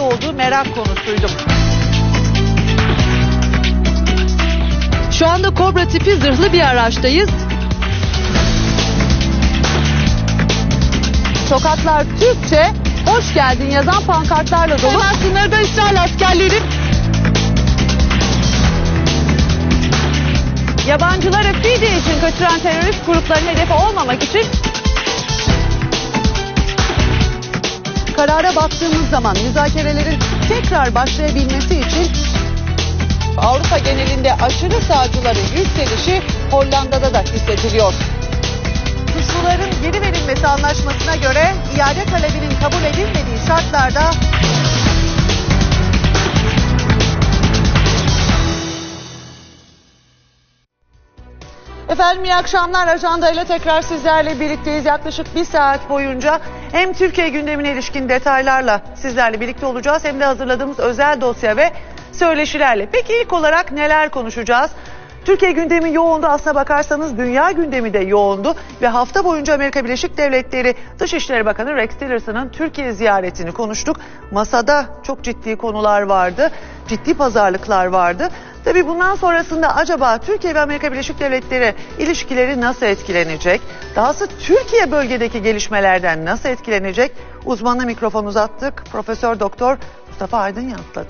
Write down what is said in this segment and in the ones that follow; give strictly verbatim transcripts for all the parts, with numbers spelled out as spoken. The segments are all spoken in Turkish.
olduğu merak konusuydu. Şu anda Kobra tipi zırhlı bir araçtayız. Sokaklar Türkçe, hoş geldin yazan pankartlarla dolu. Hemen sınırda İsrail askerleri. Yabancıları Fidye için kaçıran terörist grupların hedefi olmamak için karara baktığımız zaman müzakerelerin tekrar başlayabilmesi için Avrupa genelinde aşırı sağcıların yükselişi Hollanda'da da hissediliyor. Suçluların geri verilmesi anlaşmasına göre iade talebinin kabul edilmediği şartlarda Efendim iyi akşamlar. Ajanda ile tekrar sizlerle birlikteyiz. Yaklaşık bir saat boyunca hem Türkiye gündemine ilişkin detaylarla sizlerle birlikte olacağız hem de hazırladığımız özel dosya ve söyleşilerle. Peki ilk olarak neler konuşacağız? Türkiye gündemi yoğundu, aslına bakarsanız dünya gündemi de yoğundu ve hafta boyunca Amerika Birleşik Devletleri Dışişleri Bakanı Rex Tillerson'ın Türkiye ziyaretini konuştuk. Masada çok ciddi konular vardı, ciddi pazarlıklar vardı. Tabii bundan sonrasında acaba Türkiye ve Amerika Birleşik Devletleri ilişkileri nasıl etkilenecek? Dahası Türkiye bölgedeki gelişmelerden nasıl etkilenecek? Uzmanla mikrofon uzattık. Profesör Doktor Mustafa Aydın yanıtladı.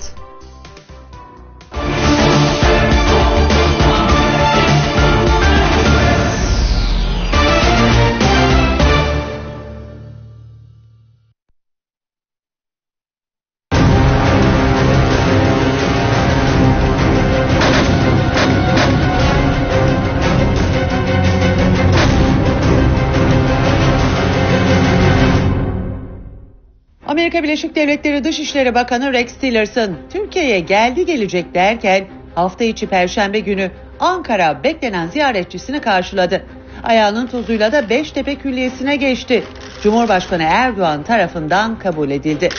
Amerika Birleşik Devletleri Dışişleri Bakanı Rex Tillerson Türkiye'ye geldi gelecek derken hafta içi Perşembe günü Ankara beklenen ziyaretçisini karşıladı. Ayağının tozuyla da Beştepe Külliyesi'ne geçti. Cumhurbaşkanı Erdoğan tarafından kabul edildi.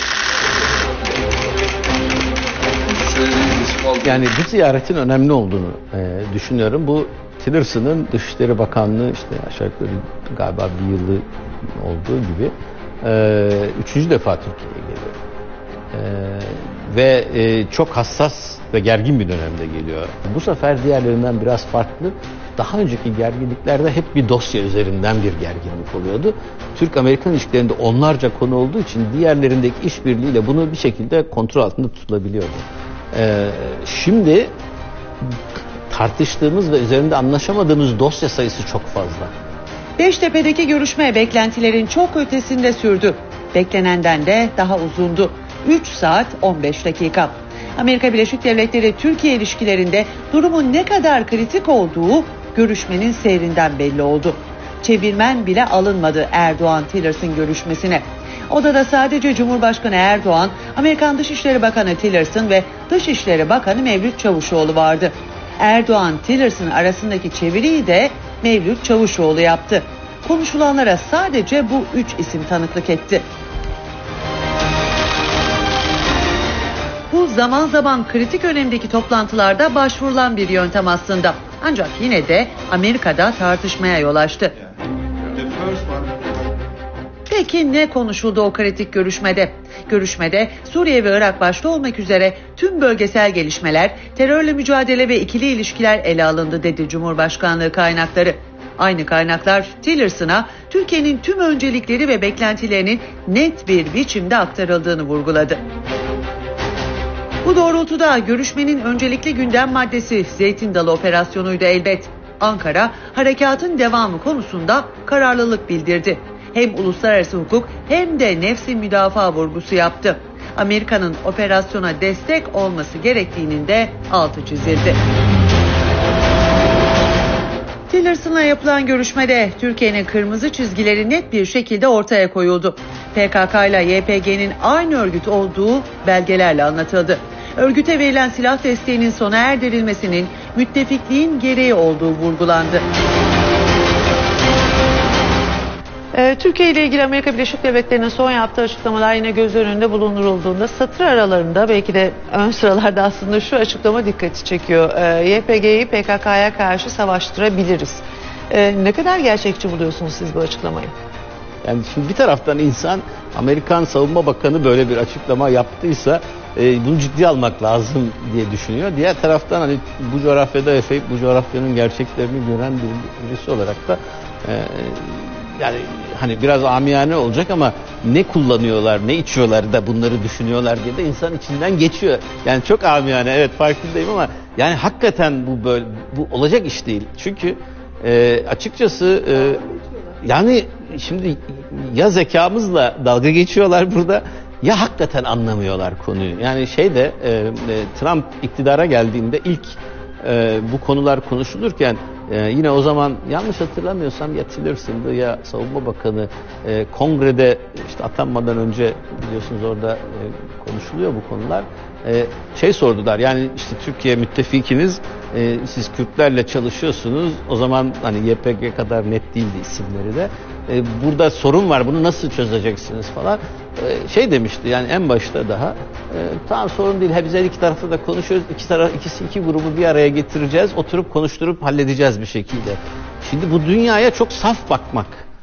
Yani bu ziyaretin önemli olduğunu e, düşünüyorum. Bu Tillerson'ın Dışişleri Bakanlığı işte aşağı yukarı galiba bir yılı olduğu gibi Ee, üçüncü defa Türkiye'ye geliyor ee, ve e, çok hassas ve gergin bir dönemde geliyor. Bu sefer diğerlerinden biraz farklı. Daha önceki gerginliklerde hep bir dosya üzerinden bir gerginlik oluyordu. Türk-Amerikan ilişkilerinde onlarca konu olduğu için diğerlerindeki işbirliğiyle bunu bir şekilde kontrol altında tutulabiliyordu. Ee, şimdi tartıştığımız ve üzerinde anlaşamadığımız dosya sayısı çok fazla. Beştepe'deki görüşme beklentilerin çok ötesinde sürdü. Beklenenden de daha uzundu. üç saat on beş dakika. Amerika Birleşik Devletleri Türkiye ilişkilerinde durumun ne kadar kritik olduğu görüşmenin seyrinden belli oldu. Çevirmen bile alınmadı Erdoğan-Tillerson görüşmesine. Odada sadece Cumhurbaşkanı Erdoğan, Amerikan Dışişleri Bakanı Tillerson ve Dışişleri Bakanı Mevlüt Çavuşoğlu vardı. Erdoğan-Tillerson arasındaki çeviriyi de Mevlüt Çavuşoğlu yaptı. Konuşulanlara sadece bu üç isim tanıklık etti. Bu zaman zaman kritik önemdeki toplantılarda başvurulan bir yöntem aslında. Ancak yine de Amerika'da tartışmaya yol açtı. Peki ne konuşuldu o kritik görüşmede? Görüşmede Suriye ve Irak başta olmak üzere tüm bölgesel gelişmeler, terörle mücadele ve ikili ilişkiler ele alındı dedi Cumhurbaşkanlığı kaynakları. Aynı kaynaklar Tillerson'a Türkiye'nin tüm öncelikleri ve beklentilerinin net bir biçimde aktarıldığını vurguladı. Bu doğrultuda görüşmenin öncelikli gündem maddesi Zeytin Dalı operasyonuydu elbet. Ankara, harekatın devamı konusunda kararlılık bildirdi. Hem uluslararası hukuk hem de nefsi müdafaa vurgusu yaptı. Amerika'nın operasyona destek olması gerektiğinin de altı çizildi. Tillerson'la yapılan görüşmede Türkiye'nin kırmızı çizgileri net bir şekilde ortaya koyuldu. P K K ile Y P G'nin aynı örgüt olduğu belgelerle anlatıldı. Örgüte verilen silah desteğinin sona erdirilmesinin müttefikliğin gereği olduğu vurgulandı. Türkiye ile ilgili Amerika Birleşik Devletleri'nin son yaptığı açıklamalar yine göz önünde bulundurulduğunda satır aralarında belki de ön sıralarda aslında şu açıklama dikkati çekiyor. Y P G'yi P K K'ya karşı savaştırabiliriz. Ne kadar gerçekçi buluyorsunuz siz bu açıklamayı? Yani şimdi bir taraftan insan Amerikan Savunma Bakanı böyle bir açıklama yaptıysa e, bunu ciddiye almak lazım diye düşünüyor. Diğer taraftan hani bu coğrafyada yaşayıp bu coğrafyanın gerçeklerini gören bir, birisi olarak da e, yani hani biraz amiyane olacak ama ne kullanıyorlar, ne içiyorlar da bunları düşünüyorlar diye de insan içinden geçiyor. Yani çok amiyane, evet farkındayım ama yani hakikaten bu böyle bu olacak iş değil. Çünkü e, açıkçası e, yani şimdi ya zekamızla dalga geçiyorlar burada ya hakikaten anlamıyorlar konuyu. Yani şeyde e, Trump iktidara geldiğinde ilk e, bu konular konuşulurken e, yine o zaman yanlış hatırlamıyorsam ya Tillerson'dı ya Savunma Bakanı e, kongrede işte atanmadan önce biliyorsunuz orada e, konuşuluyor bu konular. E, şey sordular yani işte Türkiye müttefikiniz, e, siz Kürtlerle çalışıyorsunuz, o zaman hani Y P G kadar net değildi isimleri de, e, burada sorun var, bunu nasıl çözeceksiniz falan, e, şey demişti yani en başta daha e, tamam sorun değil, hep iki tarafta da konuşuyoruz, iki taraf ikisi iki grubu bir araya getireceğiz, oturup konuşturup halledeceğiz bir şekilde. Şimdi bu dünyaya çok saf bakmak.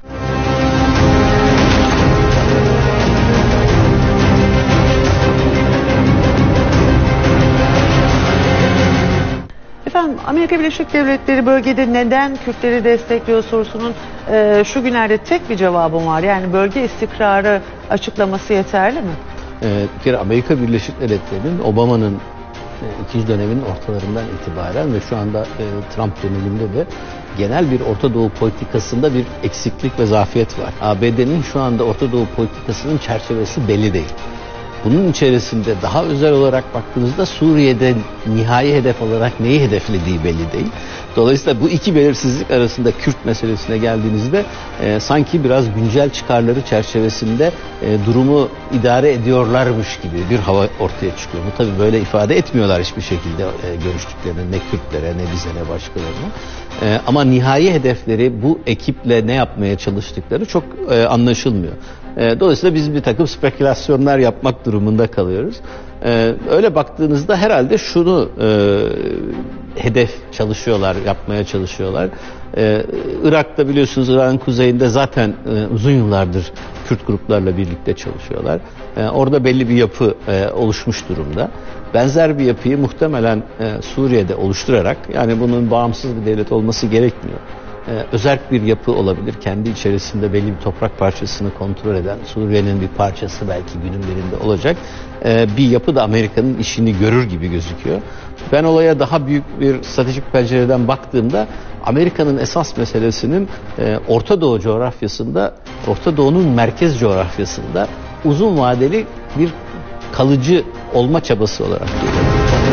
Efendim, Amerika Birleşik Devletleri bölgede neden Kürtleri destekliyor sorusunun e, şu günlerde tek bir cevabım var. Yani bölge istikrarı açıklaması yeterli mi? Ee, bir kere Amerika Birleşik Devletleri'nin Obama'nın e, ikinci döneminin ortalarından itibaren ve şu anda e, Trump döneminde de genel bir Orta Doğu politikasında bir eksiklik ve zafiyet var. A B D'nin şu anda Orta Doğu politikasının çerçevesi belli değil. Bunun içerisinde daha özel olarak baktığınızda Suriye'de nihai hedef olarak neyi hedeflediği belli değil. Dolayısıyla bu iki belirsizlik arasında Kürt meselesine geldiğinizde e, sanki biraz güncel çıkarları çerçevesinde e, durumu idare ediyorlarmış gibi bir hava ortaya çıkıyor. Bu tabii böyle ifade etmiyorlar hiçbir şekilde e, görüştüklerini ne Kürtlere ne bize ne başkalarına. E, ama nihai hedefleri bu ekiple ne yapmaya çalıştıkları çok e, anlaşılmıyor. E, dolayısıyla biz bir takım spekülasyonlar yapmak durumunda kalıyoruz. Ee, öyle baktığınızda herhalde şunu e, hedef çalışıyorlar, yapmaya çalışıyorlar. Ee, Irak'ta biliyorsunuz Irak'ın kuzeyinde zaten e, uzun yıllardır Kürt gruplarla birlikte çalışıyorlar. Ee, orada belli bir yapı e, oluşmuş durumda. Benzer bir yapıyı muhtemelen e, Suriye'de oluşturarak, yani bunun bağımsız bir devlet olması gerekmiyor. Ee, özerk bir yapı olabilir. Kendi içerisinde belli bir toprak parçasını kontrol eden, Suriye'nin bir parçası belki günün birinde olacak ee, bir yapı da Amerika'nın işini görür gibi gözüküyor. Ben olaya daha büyük bir stratejik pencereden baktığımda Amerika'nın esas meselesinin e, Orta Doğu coğrafyasında, Orta Doğu'nun merkez coğrafyasında uzun vadeli bir kalıcı olma çabası olarak görüyorum.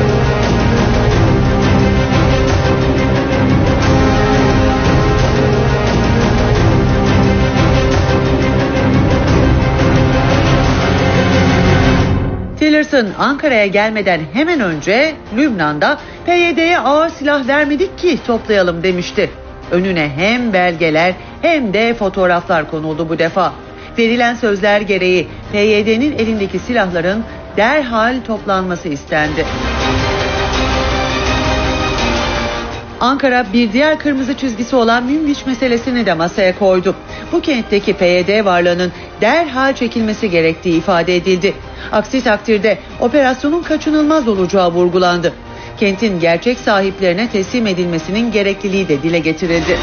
Tillerson Ankara'ya gelmeden hemen önce Lübnan'da P Y D'ye ağır silah vermedik ki toplayalım demişti. Önüne hem belgeler hem de fotoğraflar konuldu bu defa. Verilen sözler gereği P Y D'nin elindeki silahların derhal toplanması istendi. Ankara bir diğer kırmızı çizgisi olan Münbiç meselesini de masaya koydu. Bu kentteki P Y D varlığının derhal çekilmesi gerektiği ifade edildi. Aksi takdirde operasyonun kaçınılmaz olacağı vurgulandı. Kentin gerçek sahiplerine teslim edilmesinin gerekliliği de dile getirildi.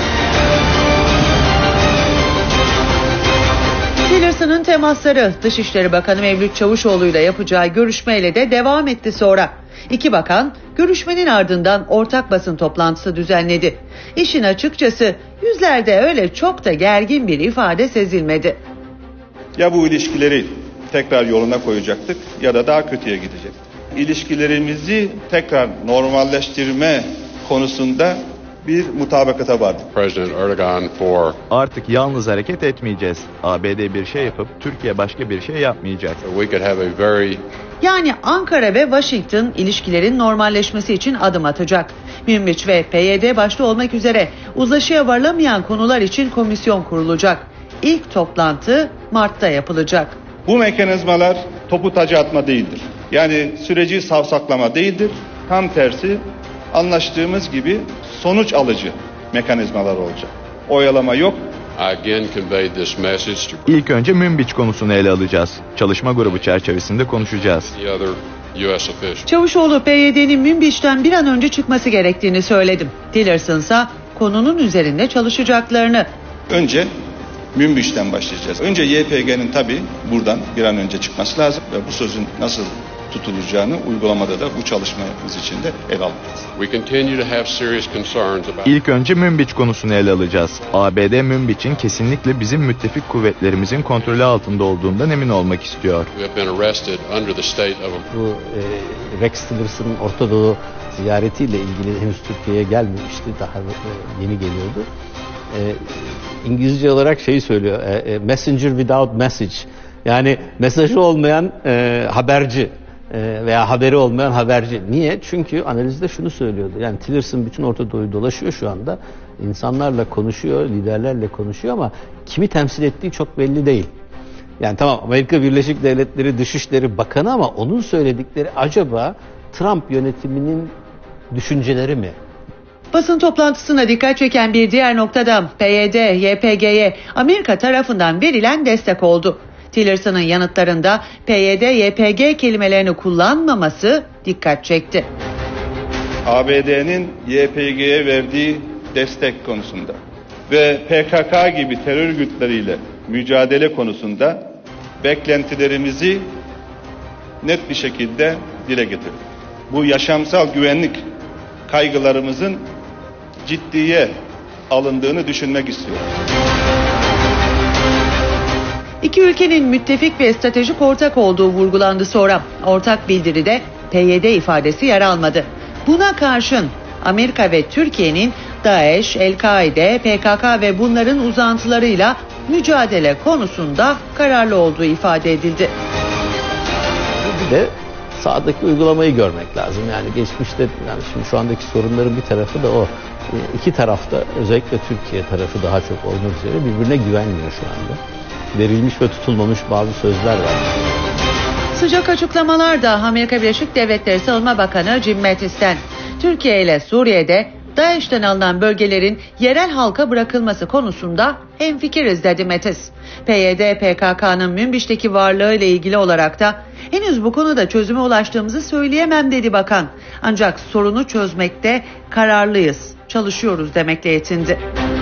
Tillerson'ın temasları Dışişleri Bakanı Mevlüt Çavuşoğlu ile yapacağı görüşmeyle de devam etti sonra. İki bakan görüşmenin ardından ortak basın toplantısı düzenledi. İşin açıkçası yüzlerde öyle çok da gergin bir ifade sezilmedi. Ya bu ilişkileri tekrar yoluna koyacaktık ya da daha kötüye gidecek. İlişkilerimizi tekrar normalleştirme konusunda bir mutabakata vardık. President Erdogan for Artık yalnız hareket etmeyeceğiz. A B D bir şey yapıp Türkiye başka bir şey yapmayacak. we could have a very Yani Ankara ve Washington ilişkilerin normalleşmesi için adım atacak. Münbiç ve P Y D başta olmak üzere uzlaşıya varılamayan konular için komisyon kurulacak. İlk toplantı Mart'ta yapılacak. Bu mekanizmalar topu taca atma değildir. Yani süreci savsaklama değildir. Tam tersi anlaştığımız gibi sonuç alıcı mekanizmalar olacak. Oyalama yok, I again conveyed this message to İlk önce Münbiç konusunu ele alacağız. Çalışma grubu çerçevesinde konuşacağız. the other U S officials. Çavuşoğlu P Y D'nin Münbiç'ten bir an önce çıkması gerektiğini söyledim. Tillerson ise konunun üzerinde çalışacaklarını. Önce Münbiç'ten başlayacağız. Önce Y P G'nin tabii buradan bir an önce çıkması lazım ve bu sözün nasıl tutulacağını uygulamada da bu çalışmamız için de ele alacağız. We continue to have serious concerns about İlk önce Münbiç konusunu ele alacağız. A B D Münbiç'in kesinlikle bizim müttefik kuvvetlerimizin kontrolü altında olduğundan emin olmak istiyor. who have been arrested under the state of Bu e, Rex Tillerson'ın Orta Doğu ziyaretiyle ilgili henüz Türkiye'ye gelmemişti. Daha e, yeni geliyordu. E, İngilizce olarak şeyi söylüyor. E, e, messenger without message. Yani mesajı olmayan e, haberci e, veya haberi olmayan haberci. Niye? Çünkü analizde şunu söylüyordu. Yani Tillerson bütün Orta Doğu'yu dolaşıyor şu anda. İnsanlarla konuşuyor, liderlerle konuşuyor ama kimi temsil ettiği çok belli değil. Yani tamam Amerika Birleşik Devletleri Dışişleri Bakanı ama onun söyledikleri acaba Trump yönetiminin düşünceleri mi? Basın toplantısına dikkat çeken bir diğer noktada P Y D, Y P G'ye Amerika tarafından verilen destek oldu. Tillerson'ın yanıtlarında P Y D, Y P G kelimelerini kullanmaması dikkat çekti. A B D'nin Y P G'ye verdiği destek konusunda ve P K K gibi terör örgütleriyle mücadele konusunda beklentilerimizi net bir şekilde dile getirdik. Bu yaşamsal güvenlik kaygılarımızın ciddiye alındığını düşünmek istiyorum. İki ülkenin müttefik ve stratejik ortak olduğu vurgulandı sonra. Ortak bildiride P Y D ifadesi yer almadı. Buna karşın Amerika ve Türkiye'nin DAEŞ, El-Kaide, P K K ve bunların uzantılarıyla mücadele konusunda kararlı olduğu ifade edildi. Bir de sahadaki uygulamayı görmek lazım. Yani geçmişte yani şimdi şu andaki sorunların bir tarafı da o. İki tarafta özellikle Türkiye tarafı daha çok olmak üzere birbirine güvenmiyor şu anda. Verilmiş ve tutulmamış bazı sözler var. Sıcak açıklamalar da Amerika Birleşik Devletleri Savunma Bakanı Jim Mattis'ten. Türkiye ile Suriye'de DAEŞ'ten alınan bölgelerin yerel halka bırakılması konusunda hemfikiriz dedi Mattis. P Y D P K K'nın Münbiç'teki varlığı ile ilgili olarak da henüz bu konuda çözüme ulaştığımızı söyleyemem dedi bakan. Ancak sorunu çözmekte kararlıyız, çalışıyoruz demekle yetindi.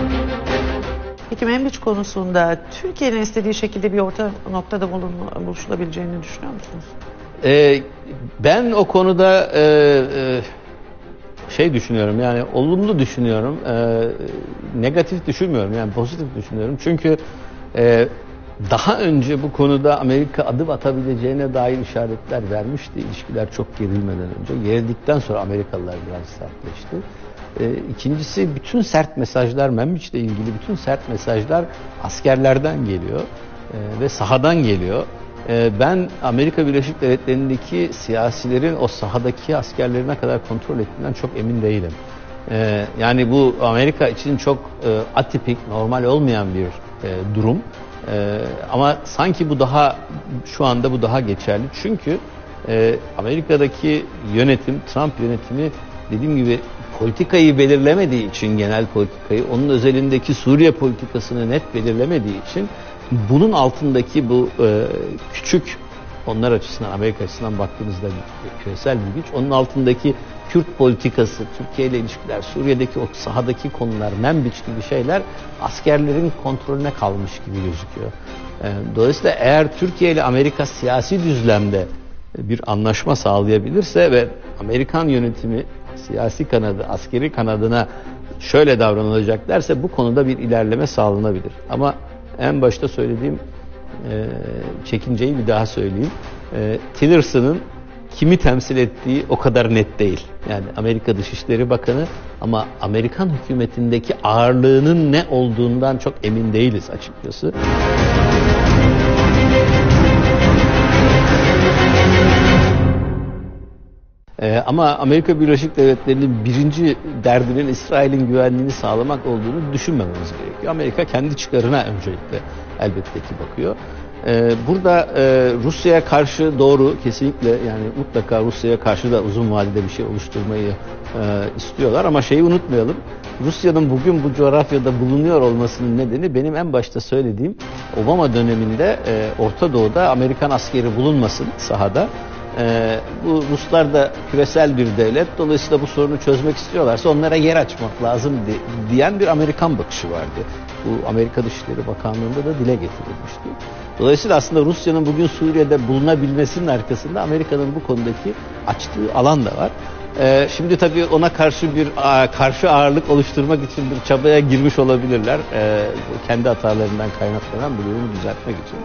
Peki Münbiç konusunda Türkiye'nin istediği şekilde bir orta noktada bulunma, buluşulabileceğini düşünüyor musunuz? Ee, ben o konuda e, e, şey düşünüyorum yani olumlu düşünüyorum. E, negatif düşünmüyorum yani pozitif düşünüyorum. Çünkü e, daha önce bu konuda Amerika adım atabileceğine dair işaretler vermişti. İlişkiler çok gerilmeden önce. Gerildikten sonra Amerikalılar biraz sertleşti. E, ikincisi bütün sert mesajlar, Münbiç'le ilgili bütün sert mesajlar askerlerden geliyor e, ve sahadan geliyor. E, ben Amerika Birleşik Devletleri'ndeki siyasilerin o sahadaki askerleri ne kadar kontrol ettiğinden çok emin değilim. E, yani bu Amerika için çok e, atipik, normal olmayan bir e, durum. E, ama sanki bu daha, şu anda bu daha geçerli. Çünkü e, Amerika'daki yönetim, Trump yönetimi dediğim gibi politikayı belirlemediği için, genel politikayı, onun özelindeki Suriye politikasını net belirlemediği için bunun altındaki bu e, küçük, onlar açısından, Amerika açısından baktığınızda küresel bir güç, onun altındaki Kürt politikası, Türkiye ile ilişkiler, Suriye'deki o sahadaki konular, Münbiç gibi şeyler askerlerin kontrolüne kalmış gibi gözüküyor. E, dolayısıyla eğer Türkiye ile Amerika siyasi düzlemde bir anlaşma sağlayabilirse ve Amerikan yönetimi siyasi kanadı, askeri kanadına şöyle davranılacak derse bu konuda bir ilerleme sağlanabilir. Ama en başta söylediğim e, çekinceyi bir daha söyleyeyim. E, Tillerson'ın kimi temsil ettiği o kadar net değil. Yani Amerika Dışişleri Bakanı ama Amerikan hükümetindeki ağırlığının ne olduğundan çok emin değiliz açıkçası. Ee, ama Amerika Birleşik Devletleri'nin birinci derdinin İsrail'in güvenliğini sağlamak olduğunu düşünmememiz gerekiyor. Amerika kendi çıkarına öncelikle elbette ki bakıyor. Ee, burada e, Rusya'ya karşı doğru kesinlikle yani mutlaka Rusya'ya karşı da uzun vadede bir şey oluşturmayı e, istiyorlar. Ama şeyi unutmayalım. Rusya'nın bugün bu coğrafyada bulunuyor olmasının nedeni benim en başta söylediğim Obama döneminde e, Orta Doğu'da Amerikan askeri bulunmasın sahada. E, bu Ruslar da küresel bir devlet. Dolayısıyla bu sorunu çözmek istiyorlarsa onlara yer açmak lazım di, diyen bir Amerikan bakışı vardı. Bu Amerika Dışişleri Bakanlığı'nda da dile getirilmişti. Dolayısıyla aslında Rusya'nın bugün Suriye'de bulunabilmesinin arkasında Amerika'nın bu konudaki açtığı alan da var. Ee, şimdi tabii ona karşı bir a, karşı ağırlık oluşturmak için bir çabaya girmiş olabilirler. Ee, kendi hatalarından kaynaklanan bu durumu düzeltmek için.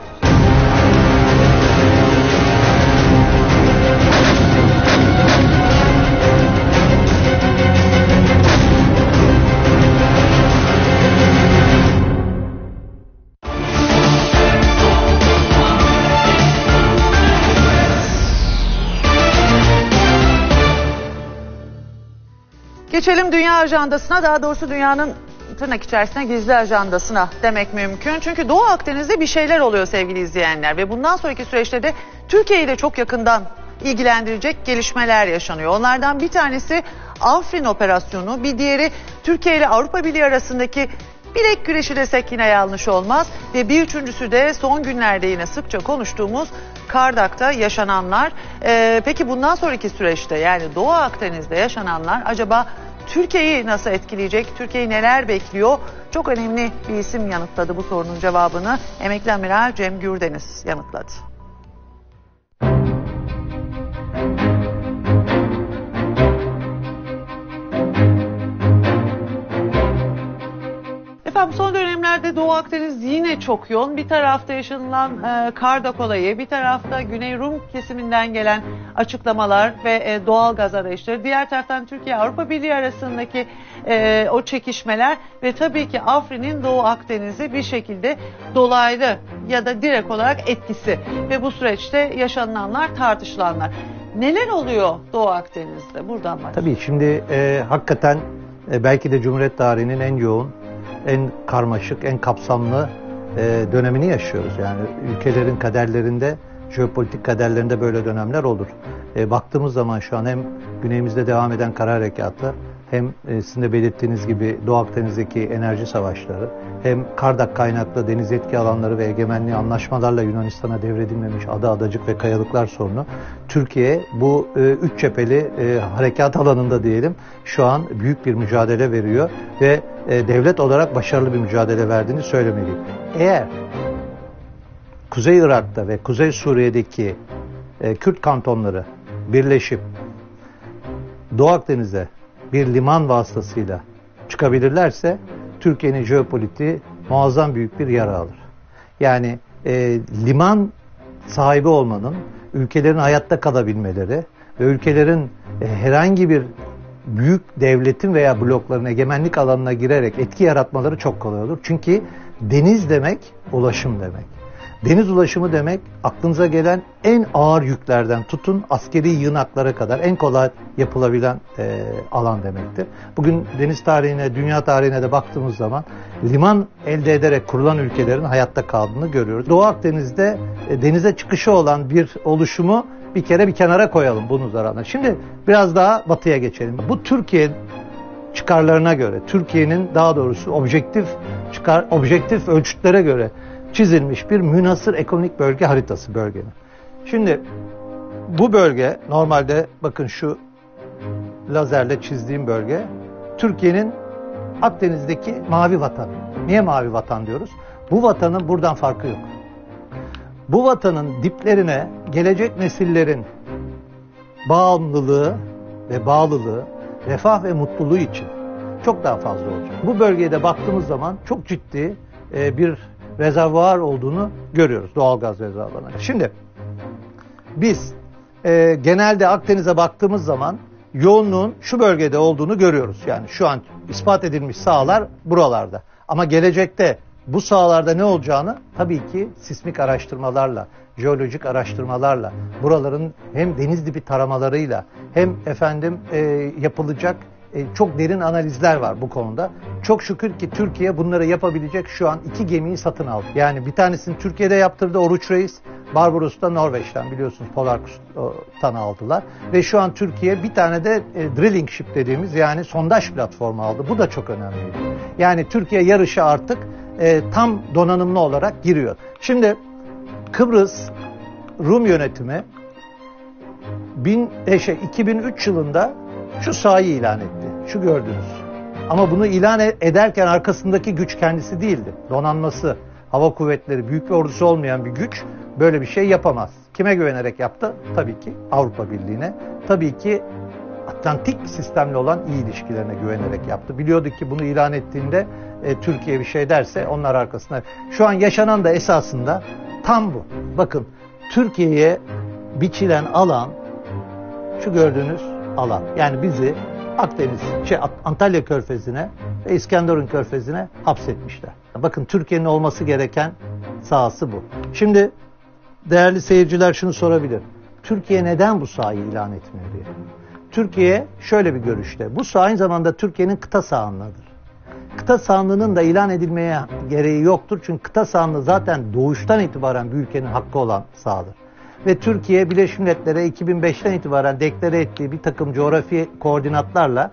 Geçelim dünya ajandasına, daha doğrusu dünyanın tırnak içerisinde gizli ajandasına demek mümkün. Çünkü Doğu Akdeniz'de bir şeyler oluyor sevgili izleyenler ve bundan sonraki süreçte de Türkiye'yi de çok yakından ilgilendirecek gelişmeler yaşanıyor. Onlardan bir tanesi Afrin operasyonu, bir diğeri Türkiye ile Avrupa Birliği arasındaki bilek güreşi desek yine yanlış olmaz. Ve bir üçüncüsü de son günlerde yine sıkça konuştuğumuz Kardak'ta yaşananlar. Ee, peki bundan sonraki süreçte, yani Doğu Akdeniz'de yaşananlar acaba Türkiye'yi nasıl etkileyecek? Türkiye'yi neler bekliyor? Çok önemli bir isim yanıtladı bu sorunun cevabını. Emekli Amiral Cem Gürdeniz yanıtladı. Efendim son dönemlerde Doğu Akdeniz yine çok yoğun. Bir tarafta yaşanılan e, Kardak olayı, bir tarafta Güney Rum kesiminden gelen açıklamalar ve e, doğal gaz arayışları. Diğer taraftan Türkiye-Avrupa Birliği arasındaki e, o çekişmeler ve tabii ki Afrin'in Doğu Akdeniz'e bir şekilde dolaylı ya da direkt olarak etkisi ve bu süreçte yaşananlar, tartışılanlar. Neler oluyor Doğu Akdeniz'de? Buradan başlayalım. Tabii şimdi e, hakikaten e, belki de Cumhuriyet tarihinin en yoğun, en karmaşık, en kapsamlı e, dönemini yaşıyoruz. Yani ülkelerin kaderlerinde, jeopolitik kaderlerinde böyle dönemler olur. E, baktığımız zaman şu an hem güneyimizde devam eden kara harekatı, hem e, sizin de belirttiğiniz gibi Doğu Akdeniz'deki enerji savaşları, hem Kardak kaynaklı deniz etki alanları ve egemenliği anlaşmalarla Yunanistan'a devredilmemiş ada, adacık ve kayalıklar sorunu, Türkiye bu e, üç cepheli e, harekat alanında diyelim şu an büyük bir mücadele veriyor ve e, devlet olarak başarılı bir mücadele verdiğini söylemeliyim. Eğer Kuzey Irak'ta ve Kuzey Suriye'deki e, Kürt kantonları birleşip Doğu Akdeniz'e bir liman vasıtasıyla çıkabilirlerse Türkiye'nin jeopolitiği muazzam büyük bir yara alır. Yani e, liman sahibi olmanın, ülkelerin hayatta kalabilmeleri ve ülkelerin e, herhangi bir büyük devletin veya blokların egemenlik alanına girerek etki yaratmaları çok kolay olur. Çünkü deniz demek ulaşım demek. Deniz ulaşımı demek aklınıza gelen en ağır yüklerden tutun askeri yığınaklara kadar en kolay yapılabilen e, alan demektir. Bugün deniz tarihine, dünya tarihine de baktığımız zaman liman elde ederek kurulan ülkelerin hayatta kaldığını görüyoruz. Doğu Akdeniz'de e, denize çıkışı olan bir oluşumu bir kere bir kenara koyalım bunun zararına. Şimdi biraz daha batıya geçelim. Bu Türkiye çıkarlarına göre, Türkiye'nin daha doğrusu objektif çıkar objektif ölçütlere göre çizilmiş bir münhasır ekonomik bölge haritası bölgenin. Şimdi bu bölge normalde bakın şu lazerle çizdiğim bölge Türkiye'nin Akdeniz'deki mavi vatanı. Niye mavi vatan diyoruz? Bu vatanın buradan farkı yok. Bu vatanın diplerine gelecek nesillerin bağımlılığı ve bağlılığı, refah ve mutluluğu için çok daha fazla olacak. Bu bölgeye de baktığımız zaman çok ciddi e, bir rezervuar olduğunu görüyoruz. Doğalgaz rezervuarları. Şimdi biz e, genelde Akdeniz'e baktığımız zaman yoğunluğun şu bölgede olduğunu görüyoruz. Yani şu an ispat edilmiş sahalar buralarda. Ama gelecekte bu sahalarda ne olacağını tabii ki sismik araştırmalarla, jeolojik araştırmalarla, buraların hem deniz dibi taramalarıyla hem efendim e, yapılacak e, çok derin analizler var bu konuda. Çok şükür ki Türkiye bunları yapabilecek şu an iki gemiyi satın aldı. Yani bir tanesini Türkiye'de yaptırdı Oruç Reis, Barbaros da Norveç'ten, biliyorsunuz Polarkus'tan aldılar. Ve şu an Türkiye bir tane de e, drilling ship dediğimiz, yani sondaj platformu aldı. Bu da çok önemliydi. Yani Türkiye yarışa artık e, tam donanımlı olarak giriyor. Şimdi Kıbrıs Rum yönetimi bin, e, şey, iki bin üç yılında şu sahayı ilan etti. Şu gördüğünüz. Ama bunu ilan ederken arkasındaki güç kendisi değildi. Donanması, hava kuvvetleri, büyük bir ordusu olmayan bir güç böyle bir şey yapamaz. Kime güvenerek yaptı? Tabii ki Avrupa Birliği'ne. Tabii ki Atlantik sistemle olan iyi ilişkilerine güvenerek yaptı. Biliyordu ki bunu ilan ettiğinde e, Türkiye bir şey derse onlar arkasında. Şu an yaşanan da esasında tam bu. Bakın, Türkiye'ye biçilen alan şu gördüğünüz alan. Yani bizi Akdeniz, şey, Antalya Körfezi'ne ve İskenderun Körfezi'ne hapsetmişler. Bakın, Türkiye'nin olması gereken sahası bu. Şimdi değerli seyirciler şunu sorabilir. Türkiye neden bu sahayı ilan etmiyor diye. Türkiye şöyle bir görüşte. Bu saha aynı zamanda Türkiye'nin kıta sahanlığıdır. Kıta sahanlığının da ilan edilmeye gereği yoktur. Çünkü kıta sahanlığı zaten doğuştan itibaren bir ülkenin hakkı olan sahadır. Ve Türkiye Birleşmiş Milletler'e iki bin beşten itibaren deklare ettiği bir takım coğrafi koordinatlarla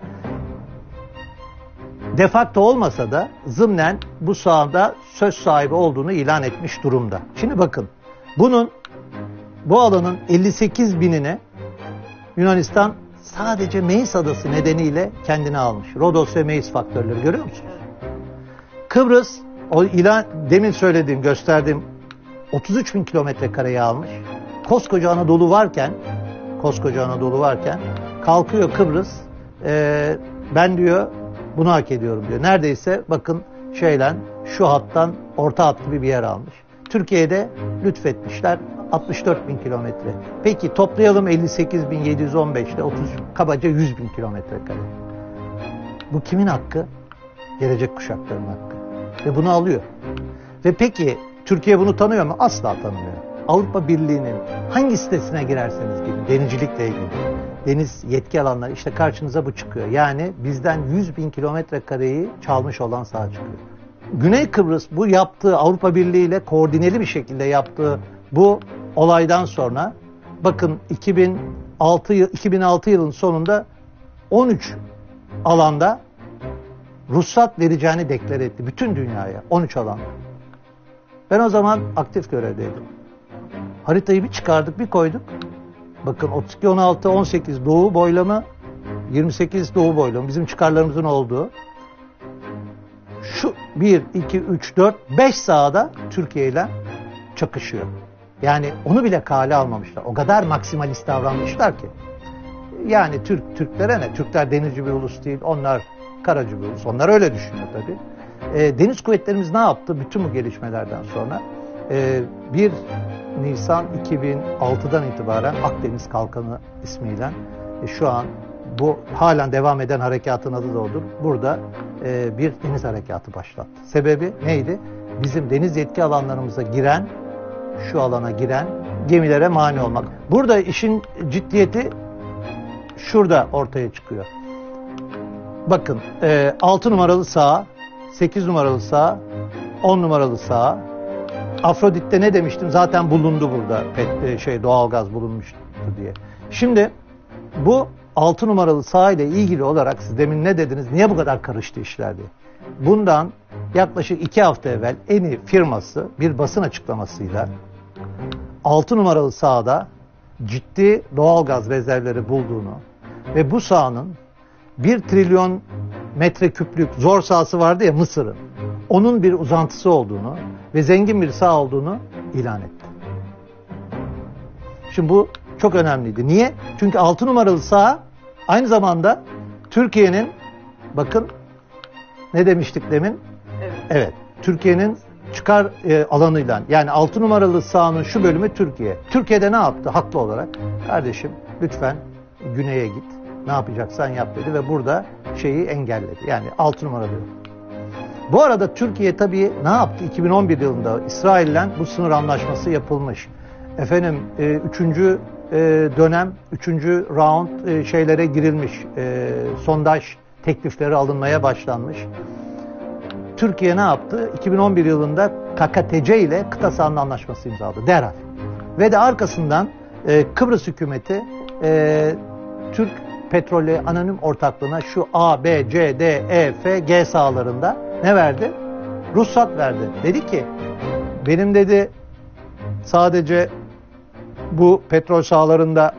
de facto olmasa da zımnen bu sahada söz sahibi olduğunu ilan etmiş durumda. Şimdi bakın, bunun bu alanın elli sekiz binini Yunanistan sadece Meis Adası nedeniyle kendine almış. Rodos ve Meis faktörleri görüyor musunuz? Kıbrıs, o ilan, demin söylediğim, gösterdiğim otuz üç bin kilometre kareyi almış. Koskoca Anadolu varken, koskoca Anadolu varken kalkıyor Kıbrıs, e, ben diyor bunu hak ediyorum diyor. Neredeyse bakın şeyle şu hattan orta hat gibi bir yer almış. Türkiye'de lütfetmişler altmış dört bin kilometre. Peki toplayalım elli sekiz bin yedi yüz on beşte otuz, kabaca yüz bin kilometre kare. Bu kimin hakkı? Gelecek kuşakların hakkı. Ve bunu alıyor. Ve peki Türkiye bunu tanıyor mu? Asla tanımıyor. Avrupa Birliği'nin hangi sitesine girerseniz girin, denizcilikle ilgili, deniz yetki alanları, işte karşınıza bu çıkıyor. Yani bizden yüz bin kilometre kareyi çalmış olan saha çıkıyor. Güney Kıbrıs bu yaptığı, Avrupa Birliği ile koordineli bir şekilde yaptığı bu olaydan sonra bakın iki bin altı, iki bin altı yılın sonunda on üç alanda ruhsat vereceğini deklare etti bütün dünyaya. on üç alanda. Ben o zaman aktif görevdeydim. Haritayı bir çıkardık, bir koyduk. Bakın otuz iki, on altı, on sekiz doğu boylamı, yirmi sekiz doğu boylamı, bizim çıkarlarımızın olduğu. Şu bir, iki, üç, dört, beş sahada Türkiye ile çakışıyor. Yani onu bile kale almamışlar. O kadar maksimalist davranmışlar ki. Yani Türk Türklere ne? Türkler denizci bir ulus değil, onlar karacı bir ulus. Onlar öyle düşünüyor tabii. E, deniz kuvvetlerimiz ne yaptı bütün bu gelişmelerden sonra? E, bir Nisan iki bin altıdan itibaren Akdeniz Kalkanı ismiyle e, şu an bu halen devam eden harekatın adı da odur. Burada e, bir deniz harekatı başlattı. Sebebi neydi? Bizim deniz yetki alanlarımıza giren, şu alana giren gemilere mani olmak. Burada işin ciddiyeti şurada ortaya çıkıyor. Bakın e, altı numaralı saha, sekiz numaralı saha, on numaralı saha. Afrodit'te ne demiştim? Zaten bulundu burada. Pet, şey doğalgaz bulunmuştu diye. Şimdi bu altı numaralı saha ile ilgili olarak siz demin ne dediniz? Niye bu kadar karıştı işler diye. Bundan yaklaşık iki hafta evvel Eni firması bir basın açıklamasıyla altı numaralı sahada ciddi doğalgaz rezervleri bulduğunu ve bu sahanın bir trilyon metreküplük zor sahası vardı ya Mısır'ın. Onun bir uzantısı olduğunu ve zengin bir saha olduğunu ilan etti. Şimdi bu çok önemliydi. Niye? Çünkü altı numaralı saha aynı zamanda Türkiye'nin, bakın ne demiştik demin? Evet. Evet. Türkiye'nin çıkar e, alanıyla, yani altı numaralı sahanın şu bölümü Türkiye. Türkiye'de ne yaptı? Haklı olarak. Kardeşim lütfen güneye git. Ne yapacaksan yap dedi ve burada şeyi engelledi. Yani altı numaralı. Bu arada Türkiye tabii ne yaptı? iki bin on bir yılında İsrail'le bu sınır anlaşması yapılmış. Efendim e, üçüncü e, dönem, üçüncü round e, şeylere girilmiş. E, sondaj teklifleri alınmaya başlanmış. Türkiye ne yaptı? iki bin on bir yılında K K T C ile kıta sahanlığı anlaşması imzaladı. Derhal. Ve de arkasından e, Kıbrıs hükümeti e, Türk Petrolü Anonim Ortaklığı'na şu A, B, C, D, E, F, G sahalarında ne verdi? Ruhsat verdi. Dedi ki benim dedi sadece bu petrol sahalarında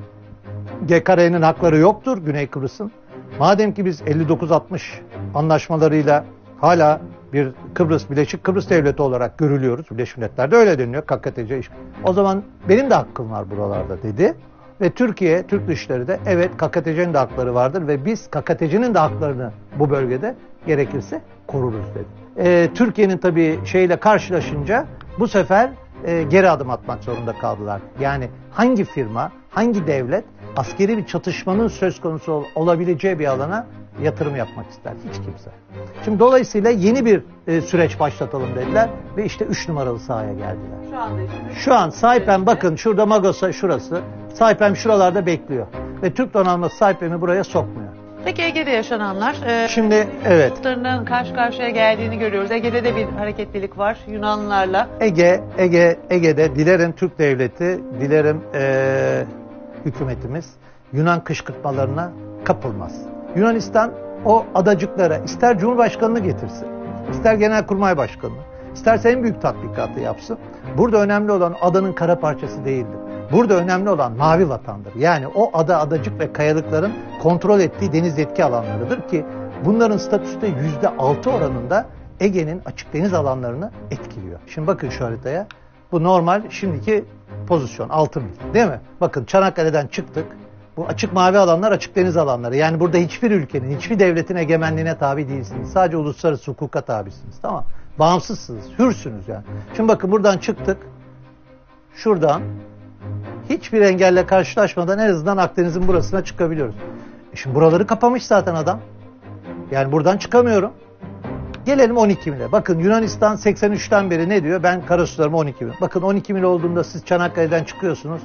G K R'nin hakları yoktur Güney Kıbrıs'ın. Madem ki biz elli dokuz altmış anlaşmalarıyla hala bir Kıbrıs, Birleşik Kıbrıs Devleti olarak görülüyoruz. Birleşmiş Milletler'de öyle deniliyor. K K T C. O zaman benim de hakkım var buralarda dedi. Ve Türkiye, Türk dışları da evet K K T C'nin de hakları vardır ve biz K K T C'nin de haklarını bu bölgede gerekirse koruruz dedi. Ee, Türkiye'nin tabii şeyle karşılaşınca bu sefer e, geri adım atmak zorunda kaldılar. Yani hangi firma, hangi devlet askeri bir çatışmanın söz konusu ol, olabileceği bir alana yatırım yapmak ister? Hiç kimse. Şimdi dolayısıyla yeni bir e, süreç başlatalım dediler ve işte üç numaralı sahaya geldiler. Şu anda işte. Şu an Saipem bakın şurada Magos'a şurası. Saipem şuralarda bekliyor. Ve Türk donanması Saipem'i buraya sokmuyor. Peki Ege'de yaşananlar? E, Şimdi evet. Gruplarının karşı karşıya geldiğini görüyoruz. Ege'de de bir hareketlilik var Yunanlılarla. Ege, Ege, Ege'de dilerim Türk devleti, dilerim e, hükümetimiz Yunan kışkırtmalarına kapılmaz. Yunanistan o adacıklara ister Cumhurbaşkanı'nı getirsin, ister Genelkurmay Başkanı'nı, isterse en büyük tatbikatı yapsın. Burada önemli olan adanın kara parçası değildir. Burada önemli olan mavi vatandır. Yani o ada, adacık ve kayalıkların kontrol ettiği deniz yetki alanlarıdır ki bunların statüsü de yüzde altı oranında Ege'nin açık deniz alanlarını etkiliyor. Şimdi bakın şu haritaya. Bu normal şimdiki pozisyon altı mil değil mi? Bakın Çanakkale'den çıktık. Bu açık mavi alanlar açık deniz alanları. Yani burada hiçbir ülkenin, hiçbir devletin egemenliğine tabi değilsiniz. Sadece uluslararası hukuka tabisiniz. Tamam. Bağımsızsınız, hürsünüz yani. Şimdi bakın buradan çıktık. Şuradan hiçbir engelle karşılaşmadan en azından Akdeniz'in burasına çıkabiliyoruz. E şimdi buraları kapamış zaten adam. Yani buradan çıkamıyorum. Gelelim on iki mile. Bakın Yunanistan seksen üçten beri ne diyor? Ben karasularıma on iki mil. Bakın on iki mil olduğunda siz Çanakkale'den çıkıyorsunuz.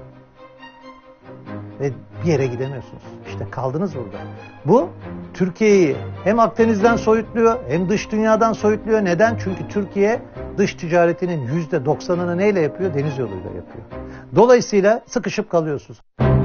Ve bir yere gidemiyorsunuz. İşte kaldınız burada. Bu Türkiye'yi hem Akdeniz'den soyutluyor hem dış dünyadan soyutluyor. Neden? Çünkü Türkiye dış ticaretinin yüzde doksanını neyle yapıyor? Deniz yoluyla yapıyor. Dolayısıyla sıkışıp kalıyorsunuz.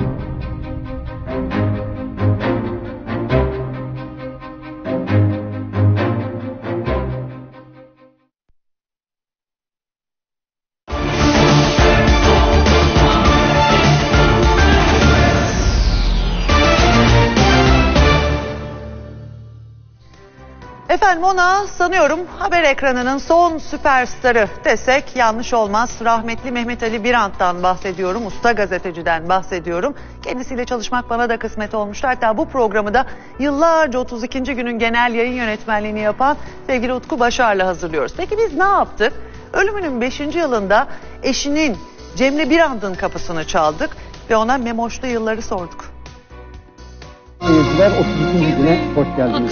Efendim ona sanıyorum haber ekranının son süperstarı desek yanlış olmaz. Rahmetli Mehmet Ali Birand'dan bahsediyorum. Usta gazeteciden bahsediyorum. Kendisiyle çalışmak bana da kısmet olmuştu. Hatta bu programı da yıllarca otuz ikinci günün genel yayın yönetmenliğini yapan sevgili Utku Başar'la hazırlıyoruz. Peki biz ne yaptık? Ölümünün beşinci yılında eşinin Cemre Birand'ın kapısını çaldık ve ona Memoşlu yılları sorduk. Seyirciler otuz ikinci güne hoş geldiniz.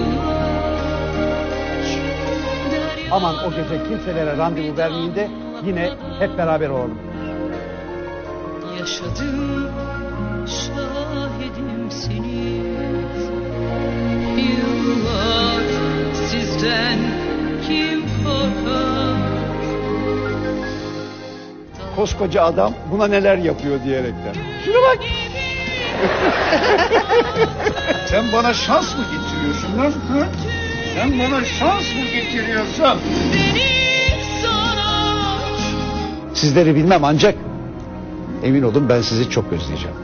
Aman o gece kimselere randevu vermeyin de yine hep beraber olalım. Yaşadım şahidim seniz. Yıllar sizden kim korkar? Koskoca adam buna neler yapıyor diyerekten. Şuna bak. Sen bana şans mı getiriyorsun lan? Ha? Sen bana şans mı getiriyorsun? Sizleri bilmem ancak emin olun ben sizi çok özleyeceğim.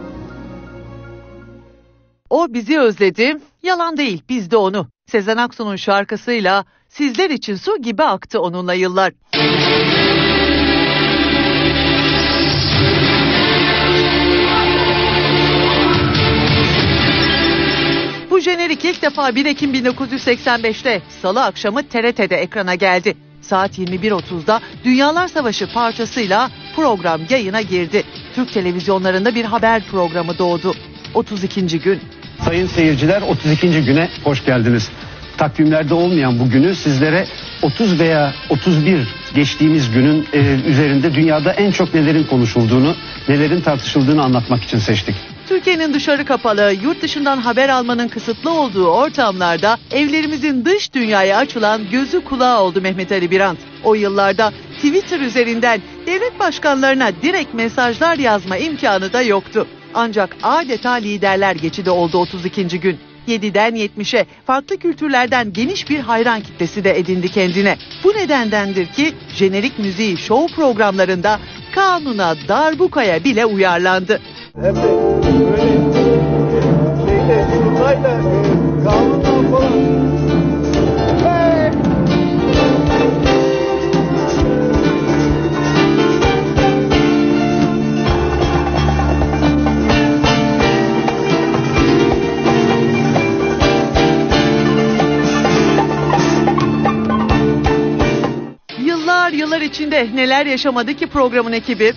O bizi özledi, yalan değil biz de onu. Sezen Aksu'nun şarkısıyla sizler için su gibi aktı onunla yıllar. Bu jenerik ilk defa bir Ekim bin dokuz yüz seksen beşte Salı akşamı T R T'de ekrana geldi. Saat yirmi bir otuzda Dünyalar Savaşı parçasıyla program yayına girdi. Türk televizyonlarında bir haber programı doğdu. otuz ikinci gün. Sayın seyirciler otuz ikinci güne hoş geldiniz. Takvimlerde olmayan bu günü sizlere otuz veya otuz bir geçtiğimiz günün e, üzerinde dünyada en çok nelerin konuşulduğunu, nelerin tartışıldığını anlatmak için seçtik. Türkiye'nin dışarı kapalı, yurt dışından haber almanın kısıtlı olduğu ortamlarda evlerimizin dış dünyaya açılan gözü kulağı oldu Mehmet Ali Birand. O yıllarda Twitter üzerinden devlet başkanlarına direkt mesajlar yazma imkanı da yoktu. Ancak adeta liderler geçidi oldu otuz ikinci gün. yediden yetmişe farklı kültürlerden geniş bir hayran kitlesi de edindi kendine. Bu nedendendir ki jenerik müziği şov programlarında kanuna, darbukaya bile uyarlandı. Hem de böyle şeyde turnayla kanundan falan. Yıllar yıllar içinde neler yaşamadı ki programın ekibi?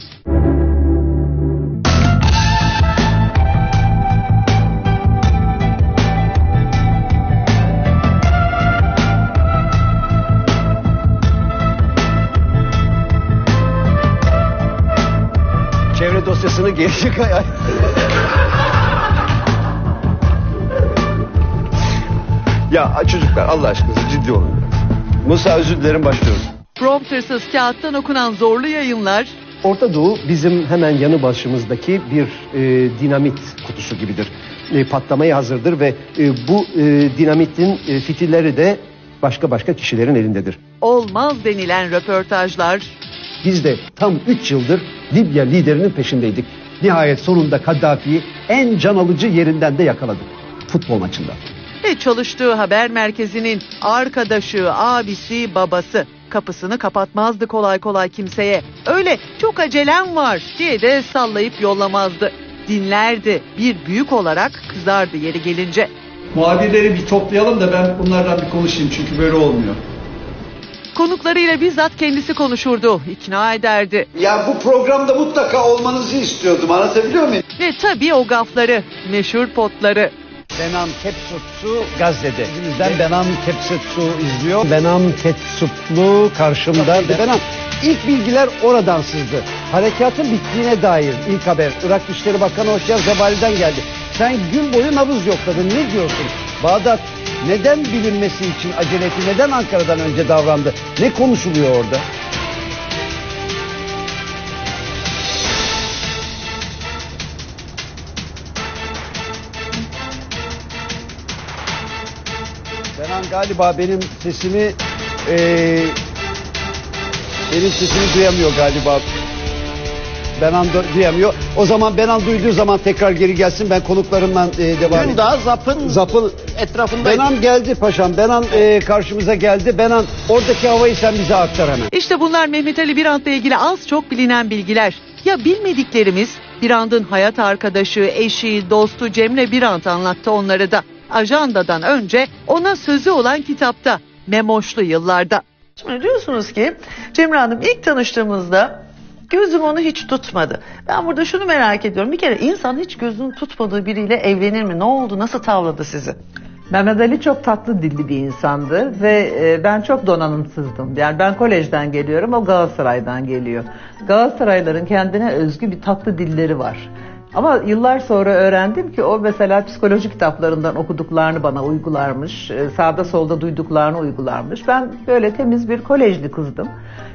Çevre dosyasını geri kay. Ya çocuklar Allah aşkınıza ciddi olun. Musa özür dilerim, başlıyorum. Promptersız kağıttan okunan zorlu yayınlar. Orta Doğu bizim hemen yanı başımızdaki bir e, dinamit kutusu gibidir. E, patlamaya hazırdır ve e, bu e, dinamitin e, fitilleri de başka başka kişilerin elindedir. Olmaz denilen röportajlar. Biz de tam üç yıldır Libya liderinin peşindeydik. Nihayet sonunda Kaddafi'yi en can alıcı yerinden de yakaladık. Futbol maçında. Ve çalıştığı haber merkezinin arkadaşı, abisi, babası. Kapısını kapatmazdı kolay kolay kimseye. Öyle çok acelem var diye de sallayıp yollamazdı. Dinlerdi. Bir büyük olarak kızardı yeri gelince. Muhabirleri bir toplayalım da ben bunlardan bir konuşayım çünkü böyle olmuyor. Konuklarıyla bizzat kendisi konuşurdu, ikna ederdi. Ya bu programda mutlaka olmanızı istiyordum, anlatabiliyor muyum? Ve tabii o gafları, meşhur potları. Benan Kepsutlu Gazze'de. Bizden Benan Kepsutlu izliyor. Benan Kepsutlu karşımda. Benan, ilk bilgiler oradan sızdı. Harekatın bittiğine dair ilk haber. Irak Dışişleri Bakanı Hoşyar Zebali'den geldi. Sen gün boyu nabız yokladın. Ne diyorsun? Bağdat neden bilinmesi için acele etti? Neden Ankara'dan önce davrandı? Ne konuşuluyor orada? Benan galiba benim sesimi e, benim sesimi duyamıyor galiba. Benan duyamıyor. O zaman Benan duyduğu zaman tekrar geri gelsin. Ben konuklarımdan e, devam edeyim. Dün daha Zap'ın Zap'ın etrafındaydı. Benan geldi paşam. Benan e, karşımıza geldi. Benan oradaki havayı sen bize aktar hemen. İşte bunlar Mehmet Ali Birand'la ilgili az çok bilinen bilgiler. Ya bilmediklerimiz? Birand'ın hayat arkadaşı, eşi, dostu Cemre Birand anlattı onları da. Ajandadan önce ona sözü olan kitapta, Memoşlu Yıllarda. Şimdi diyorsunuz ki Cemre Hanım ilk tanıştığımızda gözüm onu hiç tutmadı. Ben burada şunu merak ediyorum. Bir kere insan hiç gözünü tutmadığı biriyle evlenir mi? Ne oldu? Nasıl tavladı sizi? Mehmet Ali çok tatlı dilli bir insandı ve e, ben çok donanımsızdım. Yani ben kolejden geliyorum, o Galatasaray'dan geliyor. Galatasarayların kendine özgü bir tatlı dilleri var. Ama yıllar sonra öğrendim ki o mesela psikoloji kitaplarından okuduklarını bana uygularmış, sağda solda duyduklarını uygularmış. Ben böyle temiz bir kolejli kızdım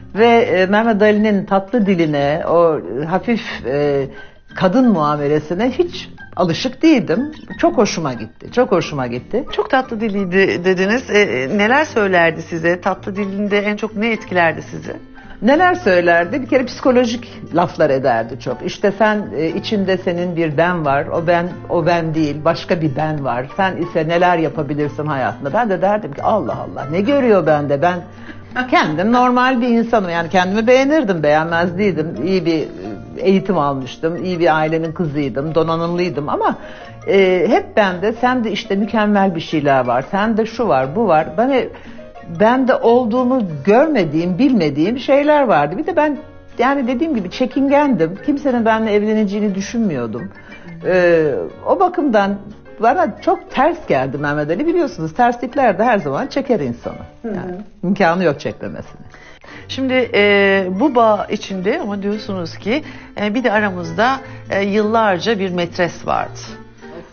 ve Mehmet Ali'nin tatlı diline, o hafif e, kadın muamelesine hiç alışık değildim. Çok hoşuma gitti, çok hoşuma gitti. Çok tatlı diliydi dediniz. E, neler söylerdi size? Tatlı dilinde en çok ne etkilerdi sizi? Neler söylerdi? Bir kere psikolojik laflar ederdi çok. İşte sen e, içinde senin bir ben var. O ben o ben değil. Başka bir ben var. Sen ise neler yapabilirsin hayatında? Ben de derdim ki Allah Allah ne görüyor bende? Ben kendim normal bir insanım. Yani kendimi beğenirdim, beğenmez değildim. İyi bir eğitim almıştım. İyi bir ailenin kızıydım. Donanımlıydım ama e, hep bende sen de işte mükemmel bir şeyler var. Sen de şu var, bu var. Bana ben de olduğumu görmediğim, bilmediğim şeyler vardı. Bir de ben yani dediğim gibi çekingendim. Kimsenin benimle evleneceğini düşünmüyordum. Ee, o bakımdan bana çok ters geldi Mehmet Ali. Biliyorsunuz terslikler de her zaman çeker insanı. Yani, imkanı yok çekmemesine. Şimdi e, bu bağ içinde ama diyorsunuz ki e, bir de aramızda e, yıllarca bir metres vardı.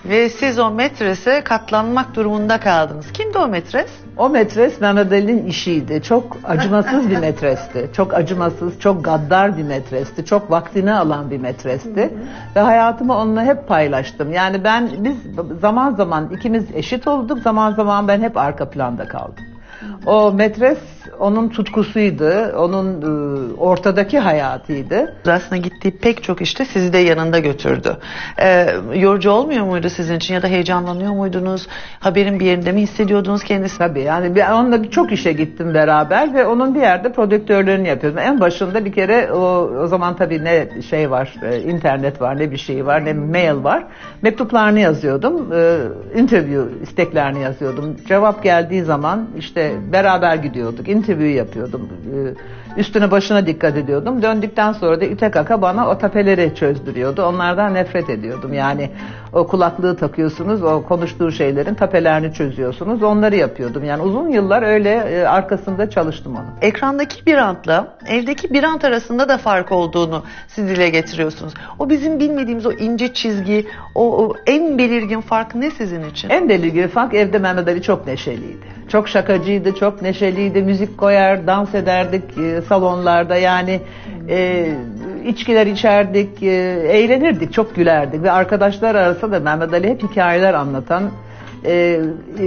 Ve siz o metrese katlanmak durumunda kaldınız. Kimdi o metres? O metres Mehmet Ali'nin işiydi. Çok acımasız bir metresti. Çok acımasız, çok gaddar bir metresti. Çok vaktini alan bir metresti. Hı hı. Ve hayatımı onunla hep paylaştım. Yani ben, biz zaman zaman ikimiz eşit olduk. Zaman zaman ben hep arka planda kaldım. O metres onun tutkusuydu, onun e, ortadaki hayatıydı. Aslında gittiği pek çok işte sizi de yanında götürdü. Ee, yorucu olmuyor muydu sizin için ya da heyecanlanıyor muydunuz? Haberin bir yerinde mi hissediyordunuz kendisi? Tabii yani bir, onunla birçok işe gittim beraber ve onun bir yerde prodüktörlerini yapıyordum. En başında bir kere o, o zaman tabii ne şey var, e, internet var, ne bir şey var, ne mail var. Mektuplarını yazıyordum, e, interview isteklerini yazıyordum. Cevap geldiği zaman işte beraber gidiyorduk. Interview yapıyordum. Üstüne başına dikkat ediyordum. Döndükten sonra da İte Kaka bana o tapeleri çözdürüyordu. Onlardan nefret ediyordum. Yani o kulaklığı takıyorsunuz, o konuştuğu şeylerin tapelerini çözüyorsunuz. Onları yapıyordum. Yani uzun yıllar öyle arkasında çalıştım onu. Ekrandaki Birant'la evdeki Birant arasında da fark olduğunu siz dile getiriyorsunuz. O bizim bilmediğimiz o ince çizgi, o, o en belirgin fark ne sizin için? En belirgin fark evde Mehmet Ali çok neşeliydi. Çok şakacıydı, çok neşeliydi. Müzik koyar, dans ederdik e, salonlarda. Yani e, içkiler içerdik, e, eğlenirdik, çok gülerdik. Ve arkadaşlar arasında da Mehmet Ali hep hikayeler anlatan, e, e,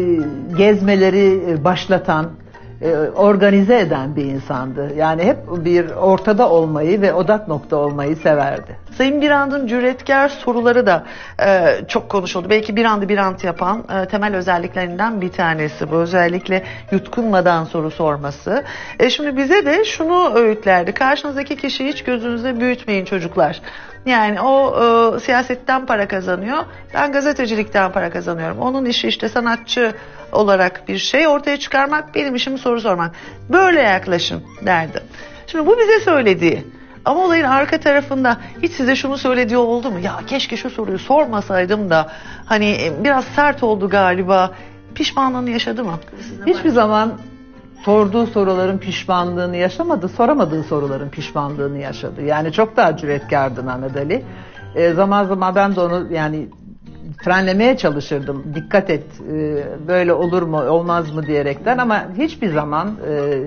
gezmeleri başlatan, e, organize eden bir insandı. Yani hep bir ortada olmayı ve odak nokta olmayı severdi. Sayın Birant'ın cüretkar soruları da e, çok konuşuldu. Belki Birant'ı Birant yapan e, temel özelliklerinden bir tanesi bu. Özellikle yutkunmadan soru sorması. E, şimdi bize de şunu öğütlerdi. Karşınızdaki kişiyi hiç gözünüzde büyütmeyin çocuklar. Yani o e, siyasetten para kazanıyor. Ben gazetecilikten para kazanıyorum. Onun işi işte sanatçı olarak bir şey ortaya çıkarmak, benim işim soru sormak. Böyle yaklaşın derdi. Şimdi bu bize söylediği. Ama olayın arka tarafında hiç size şunu söylediği oldu mu? Ya keşke şu soruyu sormasaydım da hani biraz sert oldu galiba. Pişmanlığını yaşadı mı? Hiçbir zaman sorduğu soruların pişmanlığını yaşamadı, soramadığı soruların pişmanlığını yaşadı. Yani çok daha cüretkardı Mehmet Ali. E, zaman zaman ben de onu yani frenlemeye çalışırdım. Dikkat et, e, böyle olur mu, olmaz mı diyerekten ama hiçbir zaman e,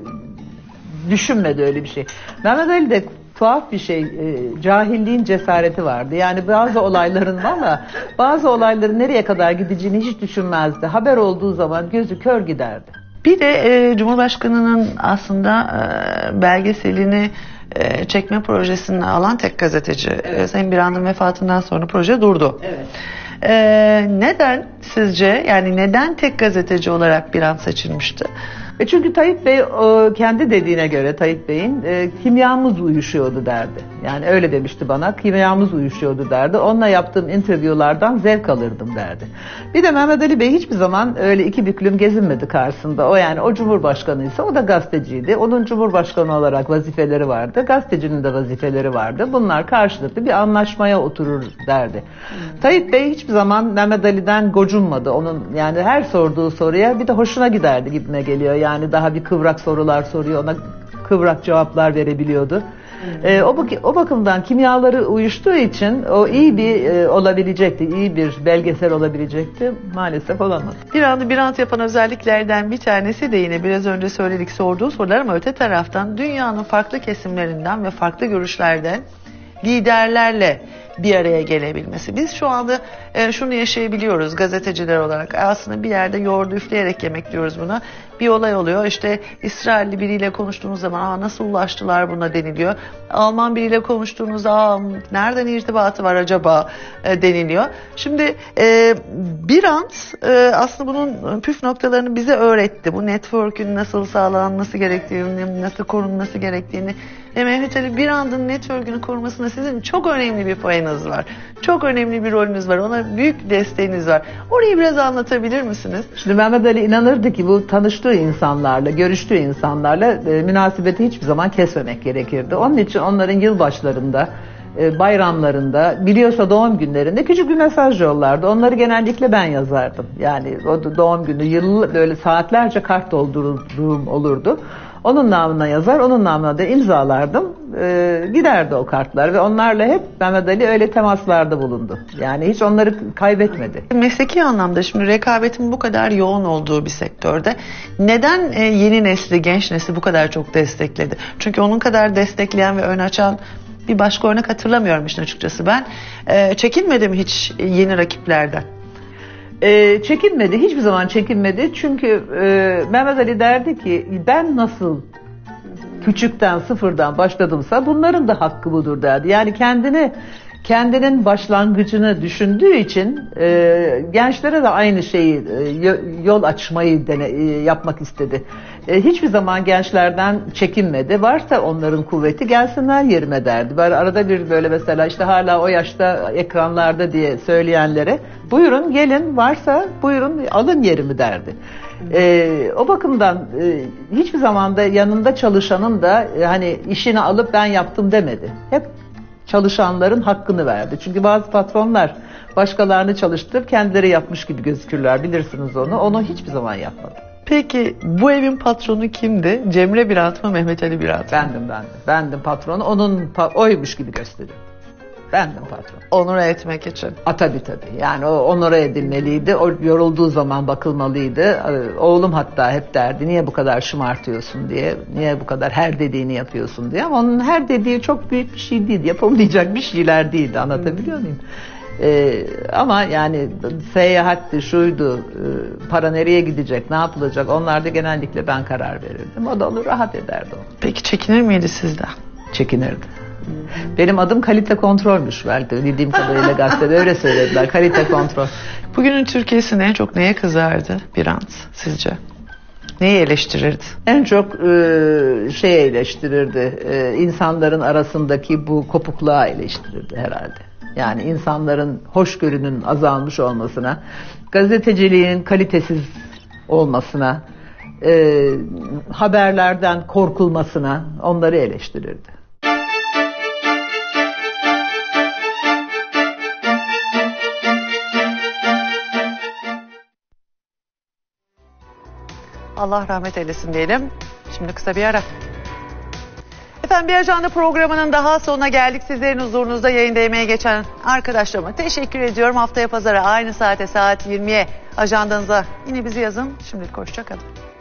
düşünmedi öyle bir şey. Mehmet Ali de tuhaf bir şey, e, cahilliğin cesareti vardı. Yani bazı olayların valla bazı olayların nereye kadar gideceğini hiç düşünmezdi. Haber olduğu zaman gözü kör giderdi. Bir de e, Cumhurbaşkanı'nın aslında e, belgeselini e, çekme projesini alan tek gazeteci. Evet. E, Sayın Birant'ın vefatından sonra proje durdu. Evet. E, neden sizce, yani neden tek gazeteci olarak Birant seçilmişti? E çünkü Tayyip Bey o, kendi dediğine göre Tayyip Bey'in e, kimyamız uyuşuyordu derdi. Yani öyle demişti bana, kimyamız uyuşuyordu derdi. Onunla yaptığım interviewlardan zevk alırdım derdi. Bir de Mehmet Ali Bey hiçbir zaman öyle iki büklüm gezinmedi karşısında. O yani o Cumhurbaşkanıysa o da gazeteciydi. Onun Cumhurbaşkanı olarak vazifeleri vardı. Gazetecinin de vazifeleri vardı. Bunlar karşılıklı bir anlaşmaya oturur derdi. Hmm. Tayyip Bey hiçbir zaman Mehmet Ali'den gocunmadı. Onun yani her sorduğu soruya bir de hoşuna giderdi gibime geliyor. Yani daha bir kıvrak sorular soruyor, ona kıvrak cevaplar verebiliyordu. Hmm. E, o, o bakımdan kimyaları uyuştuğu için o iyi bir e, olabilecekti, iyi bir belgesel olabilecekti. Maalesef olamadı. Birant'ı Birant yapan özelliklerden bir tanesi de yine biraz önce söyledik sorduğu sorular ama öte taraftan dünyanın farklı kesimlerinden ve farklı görüşlerden liderlerle bir araya gelebilmesi. Biz şu anda e, şunu yaşayabiliyoruz gazeteciler olarak. Aslında bir yerde yoğurdu üfleyerek yemek diyoruz buna. Bir olay oluyor. İşte İsrailli biriyle konuştuğunuz zaman aa, nasıl ulaştılar buna deniliyor. Alman biriyle konuştuğunuzda aa, nereden irtibatı var acaba e, deniliyor. Şimdi e, Birant e, aslında bunun püf noktalarını bize öğretti. Bu network'ün nasıl sağlanması gerektiğini, nasıl korunması gerektiğini. Ve Mehmet Ali Birant'ın network'ünü korumasında sizin çok önemli bir payınız var. Çok önemli bir rolünüz var. Ona büyük desteğiniz var. Orayı biraz anlatabilir misiniz? Şimdi Mehmet Ali inanırdı ki bu tanıştığı insanlarla, görüştüğü insanlarla e, münasebeti hiçbir zaman kesmemek gerekirdi. Onun için onların yılbaşlarında, e, bayramlarında, biliyorsa doğum günlerinde küçük bir mesaj yollardı. Onları genellikle ben yazardım. Yani o doğum günü yıl böyle saatlerce kart doldurduğum olurdu. Onun namına yazar, onun namına da imzalardım. e, giderdi o kartlar ve onlarla hep Mehmet Ali öyle temaslarda bulundu. Yani hiç onları kaybetmedi. Mesleki anlamda şimdi rekabetin bu kadar yoğun olduğu bir sektörde neden e, yeni nesli, genç nesli bu kadar çok destekledi? Çünkü onun kadar destekleyen ve ön açan bir başka örnek hatırlamıyorum işin açıkçası ben. E, çekinmedim hiç yeni rakiplerden. E, çekinmedi, hiçbir zaman çekinmedi. Çünkü e, Mehmet Ali derdi ki ben nasıl küçükten, sıfırdan başladımsa bunların da hakkı budur derdi. Yani kendini, kendinin başlangıcını düşündüğü için e, gençlere de aynı şeyi, e, yol açmayı dene, e, yapmak istedi. E, hiçbir zaman gençlerden çekinmedi. Varsa onların kuvveti gelsinler yerime derdi. Böyle arada bir böyle mesela işte hala o yaşta ekranlarda diye söyleyenlere buyurun gelin varsa buyurun alın yerimi derdi. Ee, o bakımdan e, hiçbir zamanda yanında çalışanın da e, hani işini alıp ben yaptım demedi. Hep çalışanların hakkını verdi. Çünkü bazı patronlar başkalarını çalıştırıp kendileri yapmış gibi gözükürler. Bilirsiniz onu. Onu hiçbir zaman yapmadı. Peki bu evin patronu kimdi? Cemre Birant mı, Mehmet Ali Birant mı? Bendim bendim. Bendim patronu. Onun pa- oymuş gibi gösteriyor. Bendim patron. Onur etmek için. A tabii tabii. Yani o onore edilmeliydi. O yorulduğu zaman bakılmalıydı. Ee, Oğlum hatta hep derdi niye bu kadar şımartıyorsun diye. Niye bu kadar her dediğini yapıyorsun diye. Ama onun her dediği çok büyük bir şey değil. Yapamayacak bir şeyler değildi. Anlatabiliyor muyum? Ee, ama yani seyahatti, şuydu, e, para nereye gidecek, ne yapılacak onlarda genellikle ben karar verirdim. O da onu rahat ederdi. O. Peki çekinir miydi sizden? Çekinirdi. Benim adım kalite kontrolmüş belki bildiğim kadarıyla gazetede öyle söylediler, kalite kontrol. Bugünün Türkiye'sinde en çok neye kızardı Birant sizce? Neyi eleştirirdi? En çok e, şey eleştirirdi, e, insanların arasındaki bu kopukluğa eleştirirdi herhalde. Yani insanların hoşgörünün azalmış olmasına, gazeteciliğin kalitesiz olmasına, e, haberlerden korkulmasına onları eleştirirdi. Allah rahmet eylesin diyelim. Şimdi kısa bir ara. Efendim bir ajanda programının daha sonuna geldik. Sizlerin huzurunuzda yayında emeğe geçen arkadaşlarıma teşekkür ediyorum. Haftaya pazara aynı saate saat yirmiye ajandanıza yine bizi yazın. Şimdilik hoşça kalın.